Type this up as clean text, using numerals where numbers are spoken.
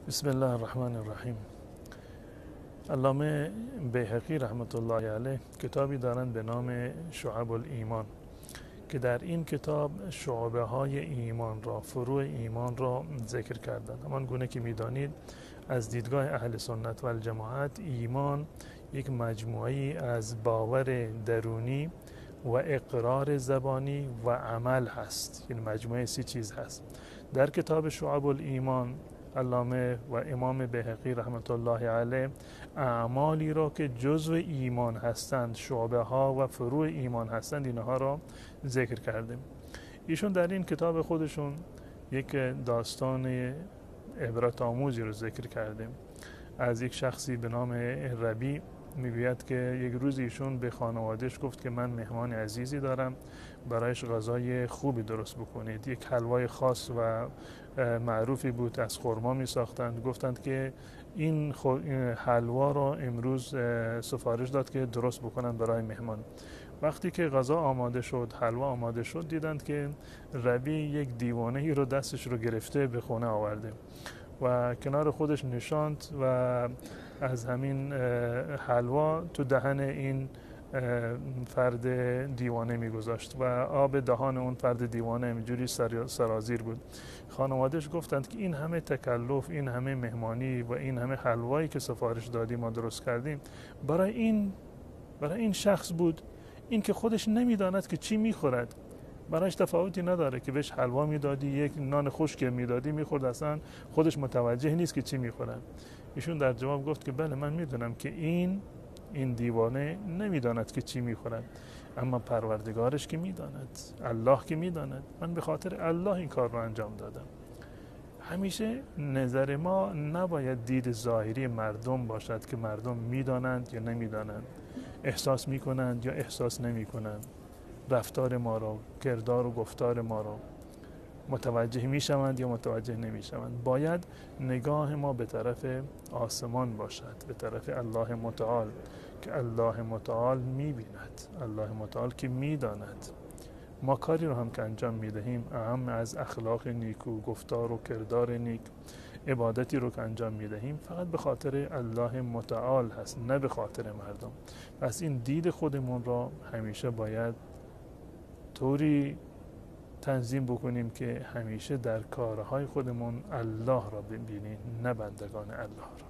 بسم الله الرحمن الرحیم. علامه بیهقی رحمت الله علیه کتابی دارند به نام شعب الایمان که در این کتاب شعبه های ایمان را، فروع ایمان را ذکر کردند. همان گونه که میدانید از دیدگاه اهل سنت و الجماعت ایمان یک مجموعی از باور درونی و اقرار زبانی و عمل هست. این مجموعه 3 چیز هست. در کتاب شعب الایمان علامه و امام بیهقی رحمت الله علیه اعمالی را که جزو ایمان هستند، شعبه ها و فروع ایمان هستند، اینها را ذکر کرده. ایشون در این کتاب خودشون یک داستان عبرت آموزی رو ذکر کرده از یک شخصی به نام ربی. میگوید که یک روز ایشون به خانوادهش گفت که من مهمان عزیزی دارم، برایش غذای خوبی درست بکنید. یک حلوای خاص و معروفی بود، از خرما می ساختند. گفتند که این حلوا را امروز سفارش داد که درست بکنند برای مهمان. وقتی که غذا آماده شد، حلوا آماده شد، دیدند که ربی یک دیوانه ای رو دستش رو گرفته به خونه آورده و کنار خودش نشاند و از همین حلوا تو دهن این فرد دیوانه میگذاشت و آب دهان اون فرد دیوانه اینجوری سرازیر بود. خانواده‌اش گفتند که این همه تکلف، این همه مهمانی و این همه حلوایی که سفارش دادیم و درست کردیم برای این شخص بود، این که خودش نمیداند که چی میخورد. برایش تفاوتی نداره که بهش حلوا میدادی، یک نان خشک میدادی میخورد، اصلا خودش متوجه نیست که چی میخورد. ایشون در جواب گفت که بله، من میدونم که این دیوانه نمیداند که چی میخورد، اما پروردگارش که میداند، الله که میداند. من به خاطر الله این کار رو انجام دادم. همیشه نظر ما نباید دید ظاهری مردم باشد که مردم میدانند یا نمیدانند، احساس میکنند یا احساس نمیکنند، رفتار ما رو، کردار و گفتار ما رو متوجه میشوند یا متوجه نمیشوند. باید نگاه ما به طرف آسمان باشد، به طرف الله متعال، که الله متعال میبیند، الله متعال که میداند. ما کاری رو هم که انجام میدهیم، اهم از اخلاق نیکو، گفتار و کردار نیک، عبادتی رو که انجام میدهیم، فقط به خاطر الله متعال هست، نه به خاطر مردم. پس این دید خودمون را همیشه باید طوری تنظیم بکنیم که همیشه در کارهای خودمون الله را ببینیم، نه بندگان الله را.